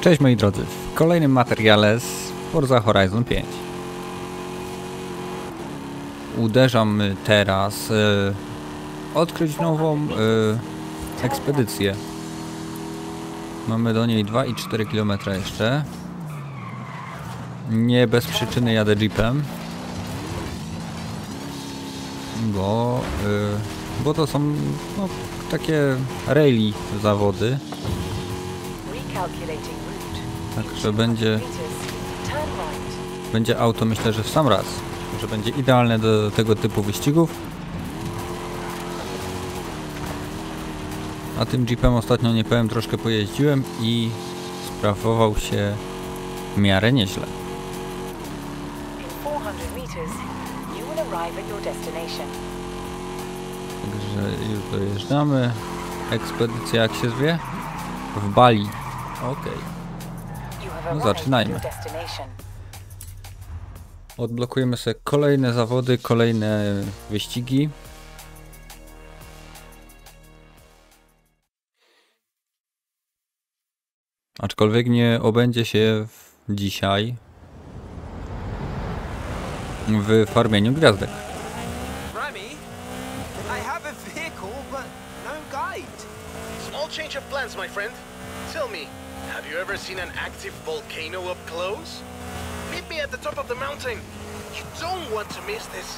Cześć moi drodzy, w kolejnym materiale z Forza Horizon 5 uderzam teraz odkryć nową ekspedycję. Mamy do niej 2,4 km jeszcze. Nie bez przyczyny jadę jeepem, bo to są no, takie rally zawody. Także będzie auto, myślę, że w sam raz, że będzie idealne do tego typu wyścigów. A tym jeepem ostatnio, nie powiem, troszkę pojeździłem i sprawował się w miarę nieźle. Także już dojeżdżamy. Ekspedycja jak się zwie? W Bali. Okej. No zaczynajmy. Odblokujemy sobie kolejne zawody, kolejne wyścigi. Aczkolwiek nie obędzie się dzisiaj w farmieniu gwiazdek. Change of plans, my friend. Tell me, have you ever seen an active volcano up close? Meet me at the top of the mountain. You don't want to miss this.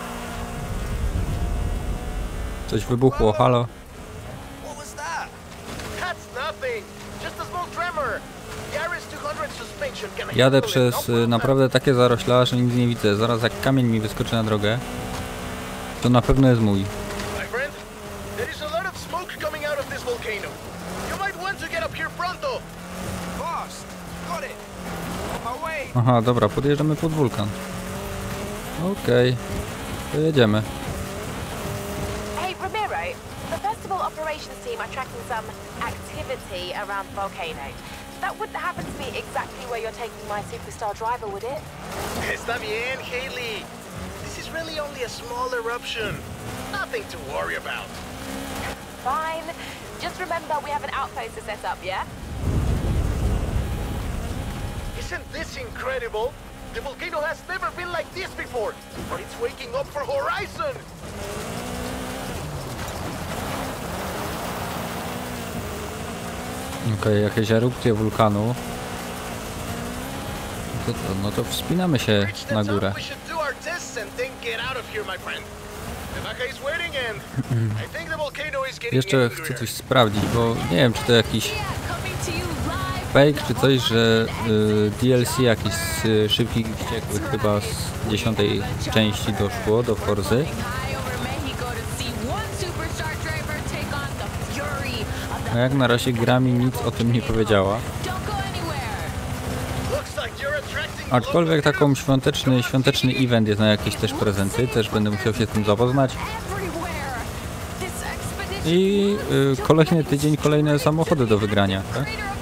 Coś wybuchło, halo. What was that? That's nothing. Just a small tremor. Yaris 200 suspension can Jadę handle it, przez no problem. naprawdę takie zarośla, że nic nie widzę. Zaraz jak kamień mi wyskoczy na drogę, to na pewno jest mój. My friend, there is a lot of smoke coming out of this volcano. You might want to get up here pronto. Boss, got it. On my way. Aha, dobra, podjeżdżamy pod wulkan. Okej, to jedziemy. Hey Ramiro, the festival operations team are tracking some activity around the volcano. That wouldn't happen to be exactly where you're taking my superstar driver, would it? Está bien, Haley. This is really only a small eruption. Nothing to worry about. Fine. Just remember we have an outpost to set up, yeah? Isn't this incredible? The volcano has never been like this before, but it's waking up for Horizon! Okej, jakieś erupcje wulkanu. No to wspinamy się Reach the na top, górę. we should do our tests and then get out of here, my friend. The vaca is waiting and I think the volcano is getting Jeszcze chcę coś sprawdzić, bo nie wiem, czy to jakiś fake, czy coś, że DLC jakiś z Szybkich i Wściekłych chyba z 10. części doszło do Forzy. A jak na razie gra mi nic o tym nie powiedziała. Looks like you're attracting Aczkolwiek taką świąteczny event jest na jakieś też prezenty, też będę musiał się z tym zapoznać. I kolejny tydzień, kolejne samochody do wygrania, tak?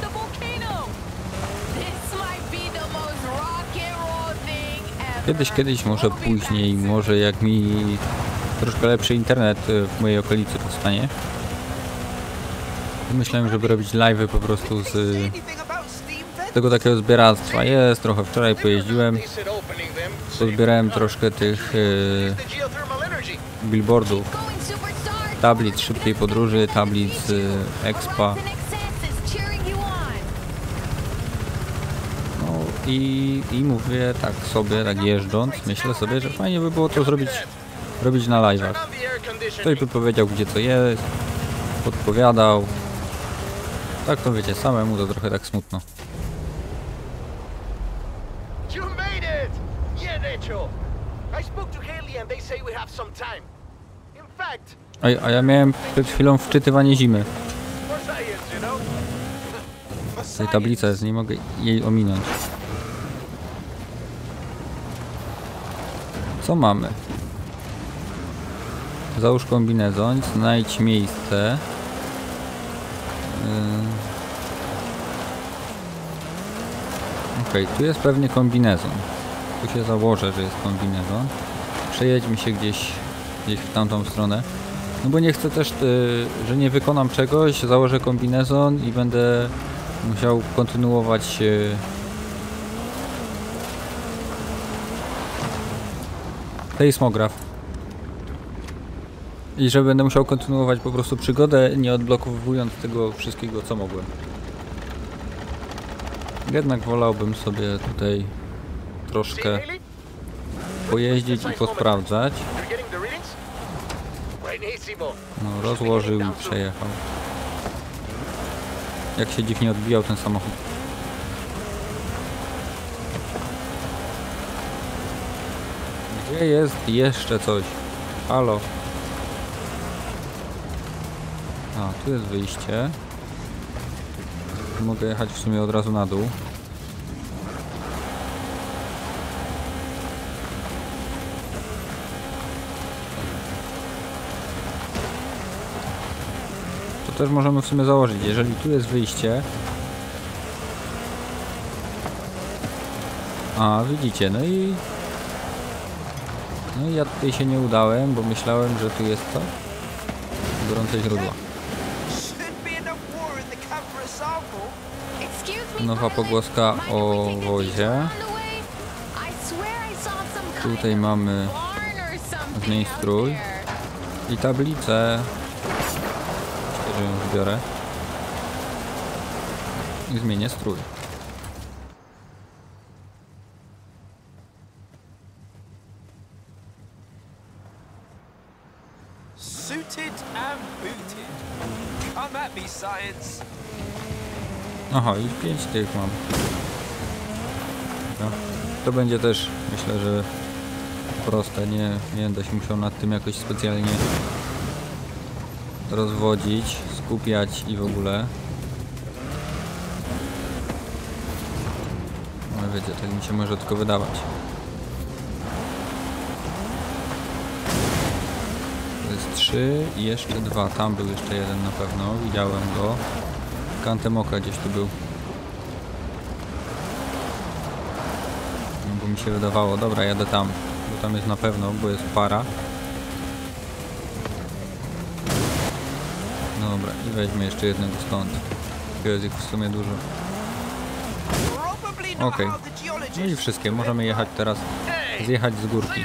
Kiedyś, może później, może jak mi troszkę lepszy internet w mojej okolicy powstanie. Myślałem, żeby robić live'y po prostu z tego takiego zbieractwa. Jest trochę, wczoraj pojeździłem, pozbierałem troszkę tych billboardów, tablic szybkiej podróży, tablic Expa. No i mówię tak sobie, tak jeżdżąc, myślę sobie, że fajnie by było to robić na live'ach. Ktoś by powiedział, gdzie co jest, podpowiadał. Tak to wiecie, samemu to trochę tak smutno. You made it! Yeah, Rachel. I spoke to Haley and they say we have some time. In fact, A ja miałem przed chwilą wczytywanie zimy. for science, you know? Tutaj tablica jest, nie mogę jej ominąć. Co mamy? Załóż kombinezon, znajdź miejsce. Okej, tu jest pewnie kombinezon. Tu się założę, że jest kombinezon. Przejedźmy się gdzieś w tamtą stronę. No bo nie chcę też, że nie wykonam czegoś, założę kombinezon i będę musiał kontynuować seismograf. I że będę musiał kontynuować po prostu przygodę, nie odblokowując tego wszystkiego, co mogłem. Jednak wolałbym sobie tutaj troszkę pojeździć i posprawdzać. No, rozłożył i przejechał. Jak się dziwnie odbijał ten samochód. Gdzie jest jeszcze coś? Halo? A, tu jest wyjście. Mogę jechać w sumie od razu na dół. To też możemy w sumie założyć, jeżeli tu jest wyjście. A, widzicie, no i ja tutaj się nie udałem, bo myślałem, że tu jest co? Gorące źródło. Nowa pogłoska o wozie. Tutaj mamy zmień strój i tablicę. Myślę, że ją zbiorę i zmienię strój. Suited and booted. Can't that be science? Aha, i 5 tych mam. No, to będzie też, myślę, że proste. Nie będę się musiał nad tym jakoś specjalnie rozwodzić, skupiać i w ogóle. Ale wiecie, tak mi się może tylko wydawać. To jest 3 i jeszcze 2. Tam był jeszcze jeden na pewno. Widziałem go. Kantem oka gdzieś tu był. No, bo mi się wydawało. Dobra, jadę tam. Bo tam jest na pewno, bo jest para. No dobra, i weźmy jeszcze jednego stąd. Jest ich w sumie dużo. Okej. No i wszystkie. Możemy jechać teraz. Zjechać z górki.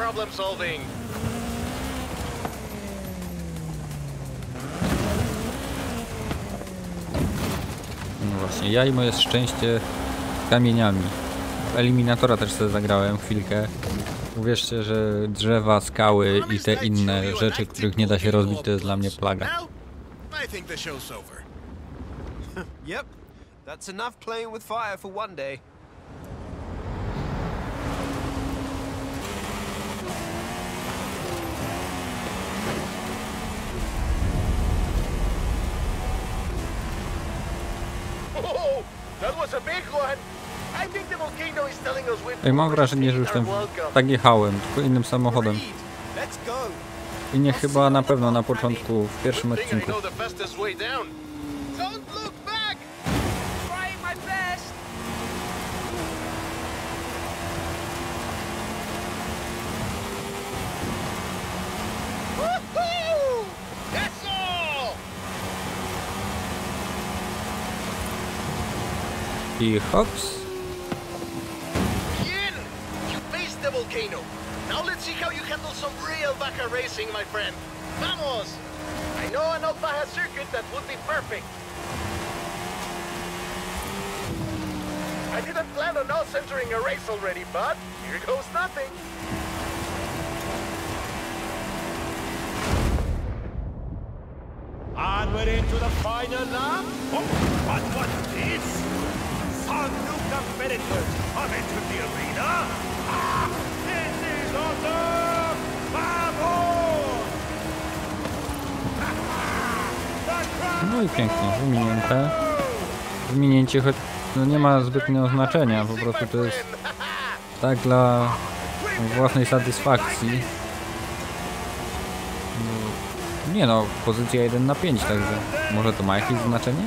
No właśnie, ja i moje szczęście z kamieniami. Eliminatora też sobie zagrałem chwilkę. Uwierzcie, że drzewa, skały i te inne rzeczy, których nie da się rozbić, to jest dla mnie plaga. Yep, that's enough playing with fire for one day. Oh, that was a big one. I think the volcano is telling us we've Ej, mam wrażenie, że już tam tak jechałem, tylko innym samochodem. Let's go. I nie chyba na pewno na początku, w pierwszym odcinku. know the fastest way down. Don't look back. Trying my best. Woohoo! That's all. I hops. Bien! You faced the volcano. Now let's see how you handle some real Baja racing, my friend. Vamos! I know an old Baja circuit that would be perfect. I didn't plan on us entering a race already, but here goes nothing. Onward into the final lap. Oh, but what is? Some new competitors have entered the arena. Ah, this is awesome! Vamos! No i pięknie, wyminięte. Wyminięcie choć no nie ma zbytniego znaczenia, po prostu to jest tak dla własnej satysfakcji. No, nie no, pozycja 1 na 5, także może to ma jakieś znaczenie?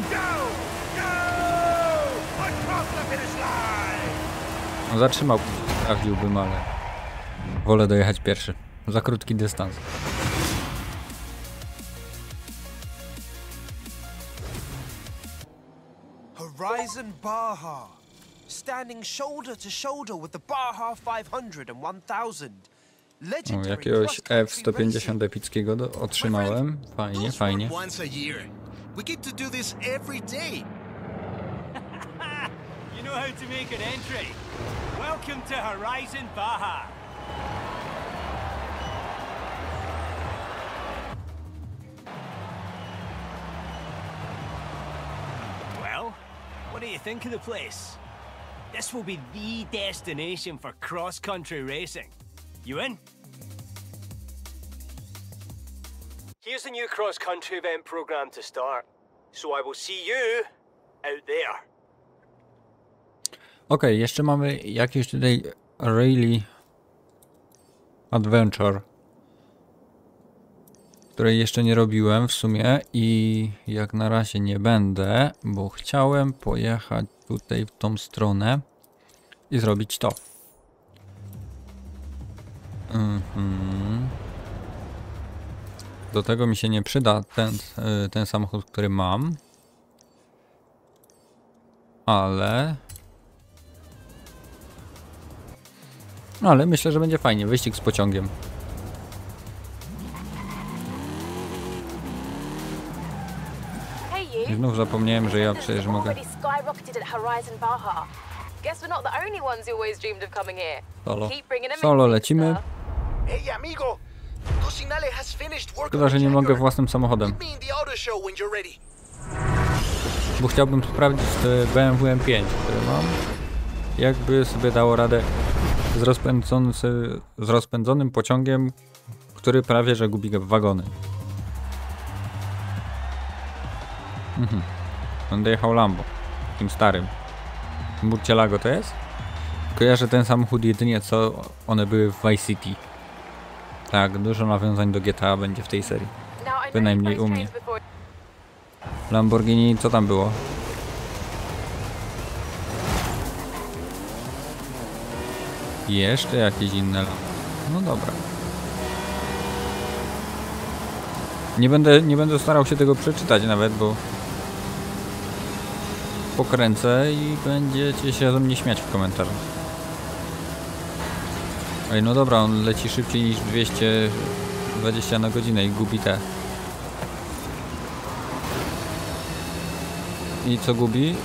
No zatrzymał, sprawdziłbym, ale wolę dojechać pierwszy. Za krótki dystans. Horizon Baja. Standing shoulder to shoulder with the Baja 500 and 1000. O, Legendary jakiegoś cross-country F-150 epickiego otrzymałem. Fajnie, Those fajnie. run once a year. We get to do this every day. You know how to make an entry. Welcome to Horizon Baja. Well, what do you think of the place? This will be the destination for cross-country racing. You in? Here's the new cross-country event program to start. So I will see you out there. Okej, jeszcze mamy jakieś tutaj Rally Adventure, której jeszcze nie robiłem w sumie i jak na razie nie będę, bo chciałem pojechać tutaj w tą stronę i zrobić to. Do tego mi się nie przyda ten samochód, który mam, ale myślę, że będzie fajnie. Wyścig z pociągiem. Hey I you. znów zapomniałem, że ja przecież mogę. Already skyrocketed at Horizon Baja. Guess we're not the only ones who always dreamed of coming here. Solo. Keep bringing 'em in, Solo lecimy. Mister. Hey, amigo. Cosinale has finished work Szkoda, on że the nie mogę Jaguar. własnym samochodem, Meet me in the auto show when you're ready. bo chciałbym sprawdzić te BMW M5, które mam. Jakby sobie dało radę z rozpędzonym pociągiem, który prawie że gubi wagony. Będę jechał Lambo, takim starym. Murcielago to jest? Kojarzę ten samochód jedynie co one były w Vice City. Tak, dużo nawiązań do GTA będzie w tej serii. Now, I know Bynajmniej you've u raced mnie. trains before. Lamborghini, co tam było? Jeszcze jakieś inne Lambo. No dobra. Nie będę starał się tego przeczytać nawet, bo pokręcę i będziecie się ze mnie śmiać w komentarzach. Ej, no dobra, on leci szybciej niż 220 na godzinę i gubi te. I co gubi?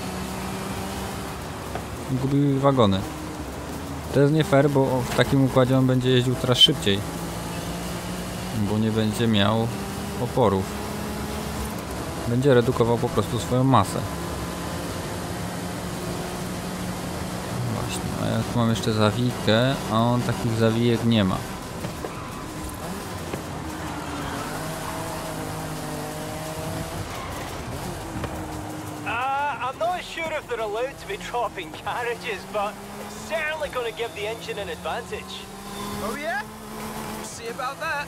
Gubi wagony. To jest nie fair, bo w takim układzie on będzie jeździł teraz szybciej. Bo nie będzie miał oporów. Będzie redukował po prostu swoją masę. Właśnie, a ja tu mam jeszcze zawijkę, a on takich zawijek nie ma. I'm not sure if they're allowed to be dropping carriages, but it's certainly going to give the engine an advantage. Oh yeah? We'll see about that.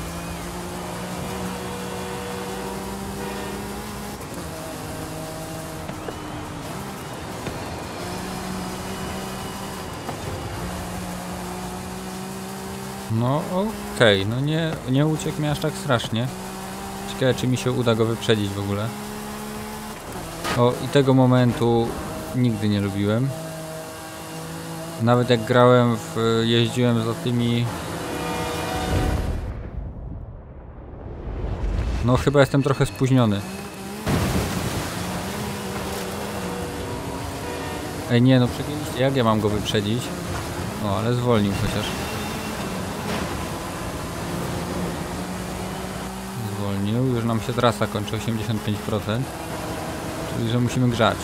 No okej, no nie uciekł mi aż tak strasznie. Ciekawe, czy mi się uda go wyprzedzić w ogóle. O, i tego momentu nigdy nie lubiłem. Nawet jak grałem jeździłem za tymi... No chyba jestem trochę spóźniony. Ej, nie, no przegięliście, jak ja mam go wyprzedzić? O, ale zwolnił chociaż. Zwolnił, już nam się trasa kończy, 85%. Czyli, że musimy grzać.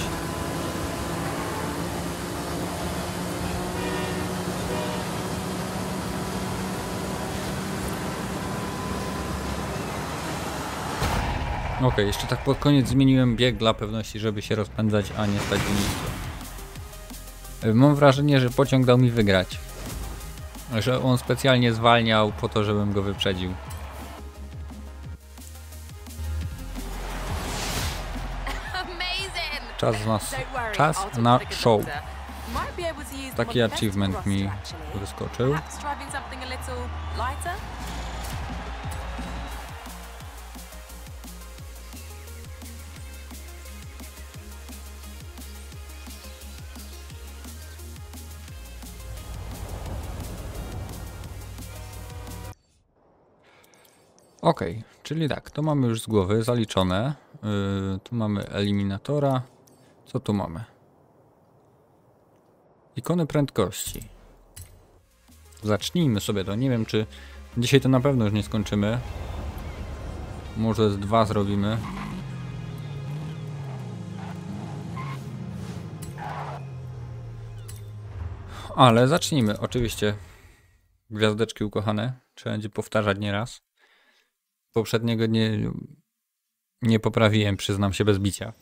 Okej, jeszcze tak pod koniec zmieniłem bieg dla pewności, żeby się rozpędzać, a nie stać w miejscu. Mam wrażenie, że pociąg dał mi wygrać. Że on specjalnie zwalniał po to, żebym go wyprzedził. Amazing. Czas Don't worry, czas I'll talk to na the show. conductor. Might be able to use Taki one of the achievement festival mi roster, actually. wyskoczył. Perhaps driving something a little lighter? Ok, czyli tak, to mamy już z głowy zaliczone. Tu mamy eliminatora. Co tu mamy? Ikony prędkości. Zacznijmy sobie to. Nie wiem, czy dzisiaj to na pewno już nie skończymy. Może z 2 zrobimy. Ale zacznijmy. Oczywiście gwiazdeczki ukochane. Trzeba będzie powtarzać nieraz. Poprzedniego nie poprawiłem, przyznam się bez bicia.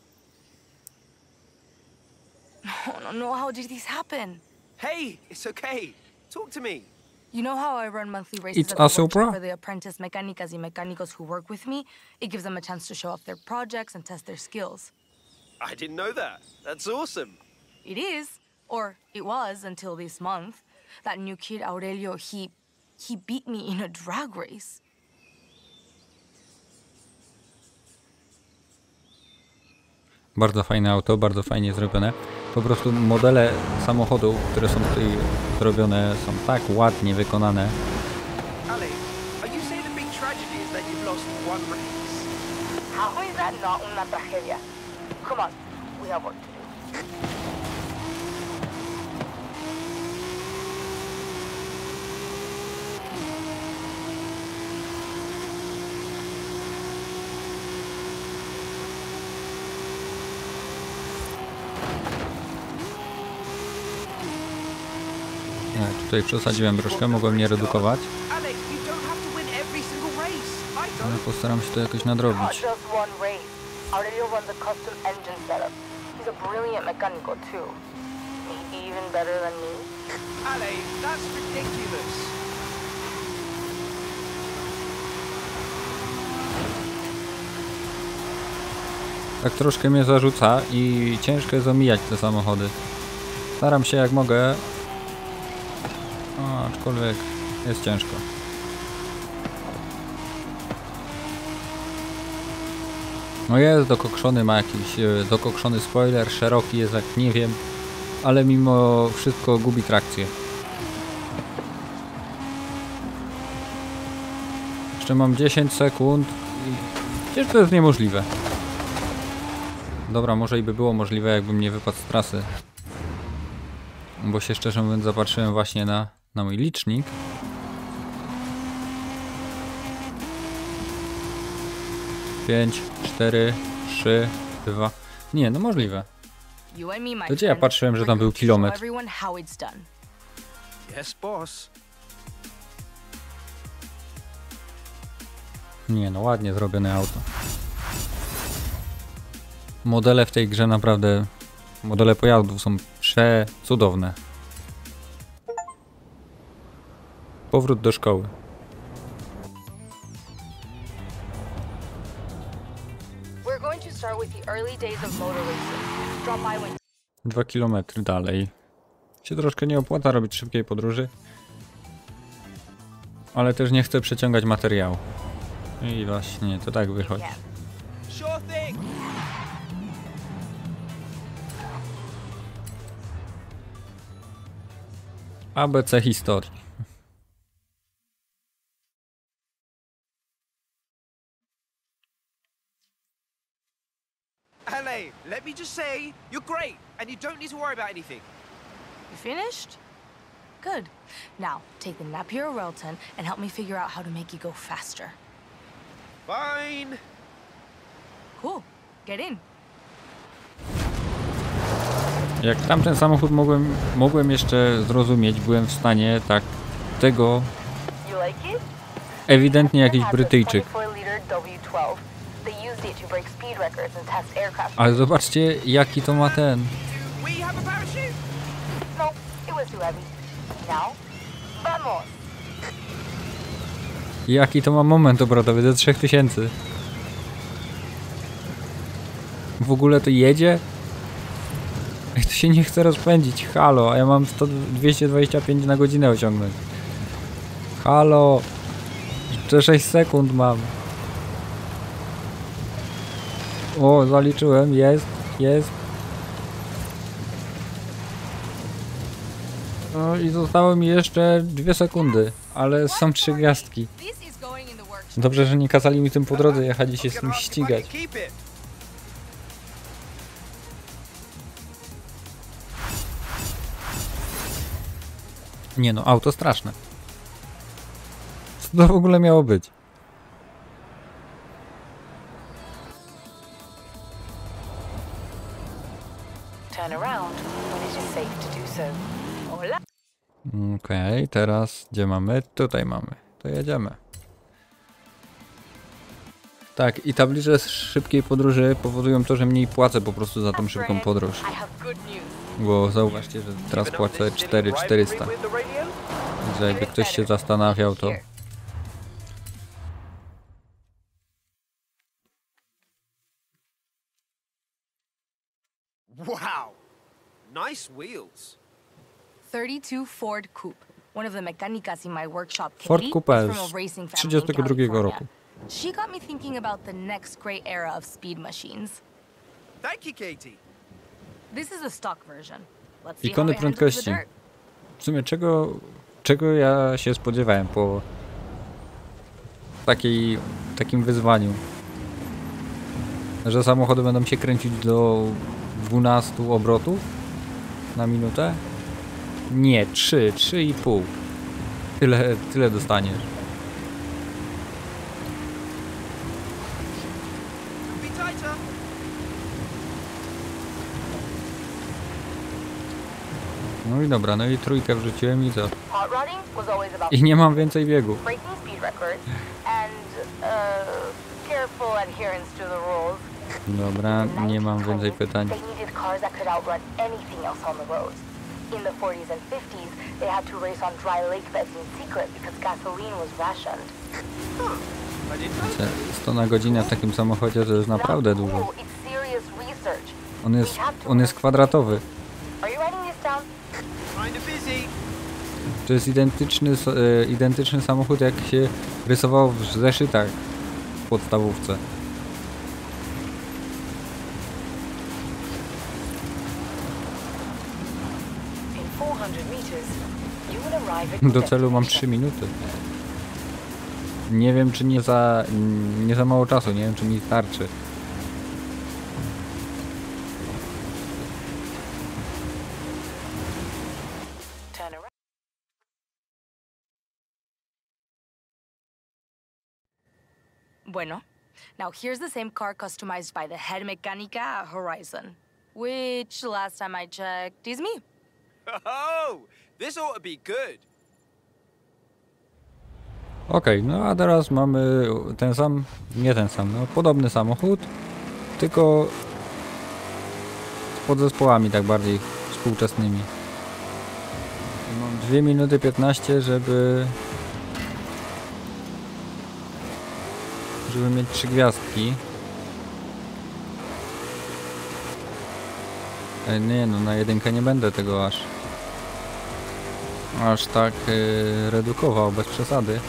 No, how did this happen? Hey, it's okay. Talk to me. You know how I run monthly races It's at the also workshop pro. for the apprentice mecánicas y mecánicos who work with me? It gives them a chance to show off their projects and test their skills. I didn't know that. That's awesome. It is, or it was until this month. That new kid Aurelio, he beat me in a drag race. Bardzo fajne auto, bardzo fajnie zrobione. Po prostu modele samochodów, które są tutaj zrobione, są tak ładnie wykonane. Ali, are you saying the big tragedy is that you've lost one race? How is that not una tragedia? Come on, we have work to do. Tutaj przesadziłem troszkę, mogłem nie redukować, Alex, you don't have to win every single race. I ale don't. postaram się to jakoś Not nadrobić. just one race. Aurelio runs a custom engine setup. He's a brilliant mechanical too. Maybe even better than me. Ale, that's ridiculous. Tak troszkę mnie zarzuca i ciężko jest omijać te samochody. Staram się jak mogę, aczkolwiek jest ciężko. No jest dokokszony, ma jakiś dokokszony spoiler, szeroki jest jak nie wiem, ale mimo wszystko gubi trakcję. Jeszcze mam 10 sekund i przecież to jest niemożliwe. Dobra, może i by było możliwe, jakbym nie wypadł z trasy. Bo się szczerze mówiąc zapatrzyłem właśnie na mój licznik. Pięć, 4, 3, 2. Nie, no możliwe. You and me, my To gdzie ja friend, patrzyłem, że tam we're był going to show kilometr? everyone how it's done. Yes, boss. Nie, no ładnie zrobione auto. Modele w tej grze naprawdę... Modele pojazdów są przecudowne. Powrót do szkoły. We're going to start with the early days of motor racing. Drop by when 2 km dalej. Się troszkę nie opłaca robić szybkiej podróży. Ale też nie chcę przeciągać materiału. I właśnie to tak wychodzi. Sure thing. ABC historii. Ale, let me just say, you're great, and you don't need to worry about anything. you finished? Good. Now, take the Napier Railton and help me figure out how to make you go faster. Fine. Cool. Get in. Jak tamten samochód mogłem jeszcze zrozumieć, byłem w stanie tak tego You like it? ewidentnie jakiś Brytyjczyk. 24-liter W12. They used it to break speed records and test aircraft. Ale zobaczcie jaki to ma ten. Do we have a parachute? No, it was too heavy. Now, vamos. Jaki to ma moment obrotowy do 3000. W ogóle to jedzie? Ej, to się nie chce rozpędzić. Halo, a ja mam 225 na godzinę osiągnąć. Halo. Jeszcze 6 sekund mam. O, zaliczyłem. Jest. No i zostało mi jeszcze 2 sekundy. Ale są 3 gwiazdki. This is going in the workshop. Dobrze, że nie kazali mi tym po drodze jechać i się z tym ścigać. Keep it. Nie no, auto straszne. Co to w ogóle miało być? Turn around when it is safe to do so. Hola. Okej, teraz gdzie mamy? Tutaj mamy. To jedziemy. Tak, i tablice z szybkiej podróży powodują to, że mniej płacę po prostu za tą szybką podróż. I have good news. Bo zauważcie, że teraz płacę 4400. Także jakby ktoś się zastanawiał, to... Wow. Nice wheels. 32 Ford Coupe. One of the mechanicas in my workshop, Ford Katie, Coupe is from z a racing family in 32 California. roku. She got me thinking about the next great era of speed machines. Thank you, Katie. This is the stock version. Let's see how Ikony it handles the prędkości. dirt. W sumie czego ja się spodziewałem po takim wyzwaniu? Że samochody będą się kręcić do 12 obrotów na minutę? Nie, 3,5. Tyle dostaniesz. Be tighter. No i dobra, no i trójkę wrzuciłem i co? Hot rodding was always about I nie mam więcej biegu. breaking speed records and careful adherence to the rules. Dobra, In the nie mam 1920s, więcej pytań. They needed cars that could outrun anything else on the roads. In the 40s and 50s, they had to race on dry lake beds in secret because gasoline was rationed. I didn't know. 100 na godzinę w takim samochodzie to jest naprawdę Not dużo. cool, it's serious research. On jest kwadratowy. Are you writing this down? Kinda busy. To jest identyczny samochód, jak się rysował w zeszytach w podstawówce. In 400 meters, you will arrive at Do celu mam 3 minuty. Nie wiem, czy nie za mało czasu, nie wiem, czy mi starczy. Turn around. Bueno, now here's the same car customized by the head mechanica at Horizon. Which, last time I checked, is me. Oh, this ought to be good. Okej, no a teraz mamy no podobny samochód, tylko z podzespołami tak bardziej współczesnymi. Mam 2 minuty 15, żeby mieć 3 gwiazdki. Nie no, na jedynkę nie będę tego aż tak redukował, bez przesady.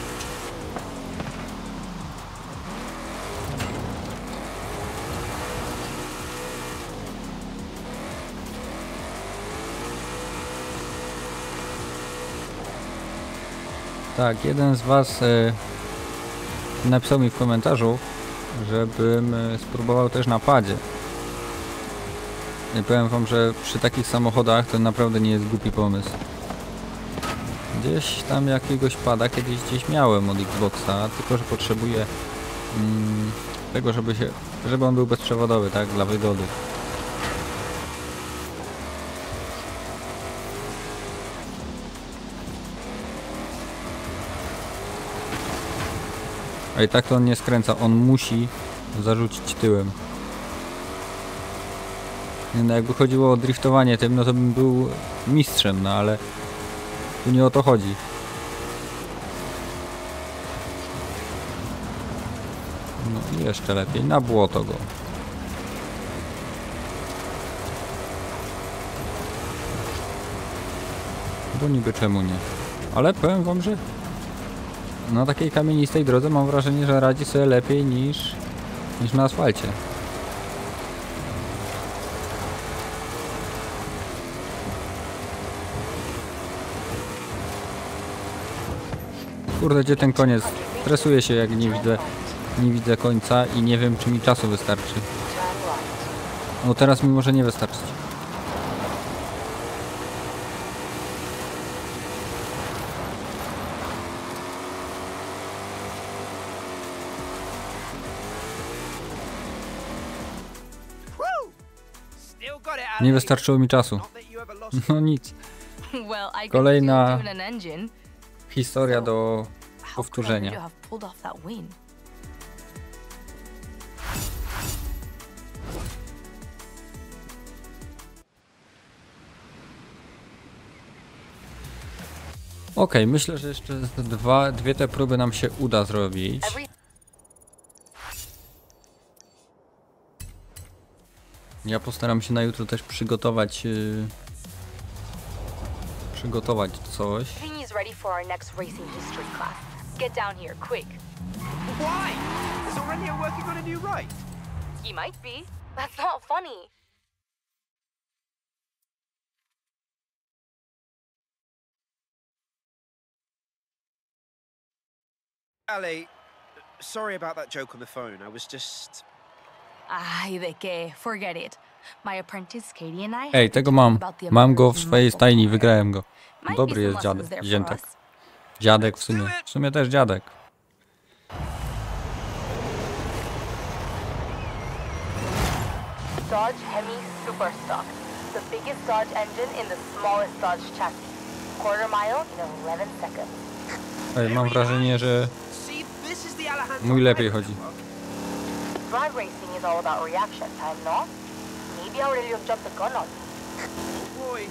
Tak, jeden z was napisał mi w komentarzu, żebym spróbował też na padzie. I powiem wam, że przy takich samochodach to naprawdę nie jest głupi pomysł. Gdzieś tam jakiegoś pada kiedyś miałem od Xboxa, tylko że potrzebuję tego, żeby on był bezprzewodowy, tak, dla wygody. A i tak to on nie skręca, on musi zarzucić tyłem. No jakby chodziło o driftowanie tym, no to bym był mistrzem, no ale tu nie o to chodzi. No i jeszcze lepiej, na błoto go. Bo niby czemu nie. Ale powiem wam, że na takiej kamienistej drodze mam wrażenie, że radzi sobie lepiej niż na asfalcie. Kurde, gdzie ten koniec? Stresuję się, jak nie widzę końca i nie wiem, czy mi czasu wystarczy. No teraz mi może nie wystarczyć. Still got it, Nie Ali. wystarczyło mi czasu. Not that you ever lost No nic. Well, I could Kolejna still tune an engine. historia do How could Aurelio powtórzenia. have pulled off that win? Okej, myślę, że jeszcze dwie te próby nam się uda zrobić. Every Ja postaram się na jutro też przygotować coś. Everything is ready for our next racing history class. Get down here, quick. Why? Is Aurelio working on a new ride? He might be. That's not funny. Ali, sorry about that joke on the phone. I was just... Ay, de qué? Forget it. My apprentice Katie and I Ej, had tego to mam. talk about the Mam go w American swojej muscle stajni, car. wygrałem go. Might Dobry be jest some dziadek, lessons there for ziętek. us. Dziadek w sumie. W sumie też dziadek. Dodge Hemi Superstock. The biggest Dodge engine in the smallest Dodge chassis. Quarter mile in 11 seconds. Ej, mam wrażenie, że See, this is the Alejandro mój lepiej Ride chodzi. network. Drag racing is all about reaction time, no? Maybe Aurelio jumped the gun on me. Oh boy.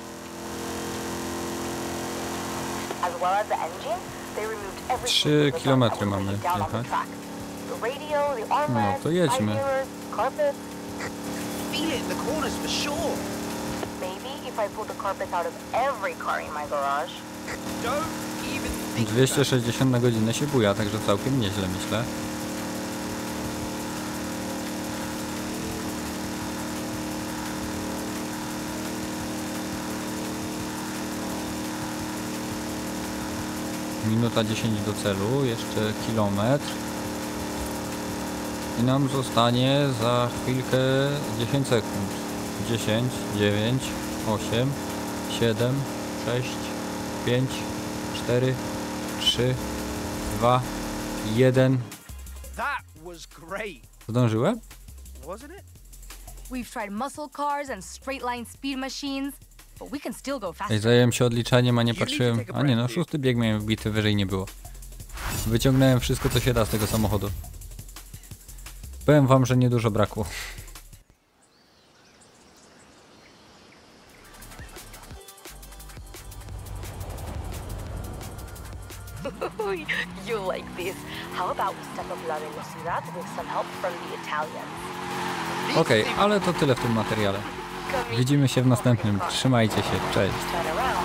As well as the engine, they removed everything 3 from the gun kilometry that was mamy laid down on the jechać. track. The radio, the armrest, to jedźmy. side mirrors, carpets. Feel it in the corners for sure. Maybe if I pulled the carpets out of every car in my garage. Don't even think about it. 260 na godzinę się buja, także całkiem nieźle, myślę. Minuta 10 do celu, jeszcze kilometr. I nam zostanie za chwilkę 10 sekund. 10, 9, 8, 7, 6, 5, 4, 3, 2, 1. That was great, Zdążyłem? wasn't it? We've tried muscle cars and straight line speed machines, but we can still go faster. Ej, zająłem się odliczaniem, a nie patrzyłem. A nie, no 6. bieg miałem wbity, wyżej nie było. Wyciągnąłem wszystko, co się da z tego samochodu. Powiem wam, że niedużo brakło. You like this. How about we step up la velocidad with some help from the Italians? Okej, ale to tyle w tym materiale. Come Widzimy się w następnym. Trzymajcie się, cześć. turn around.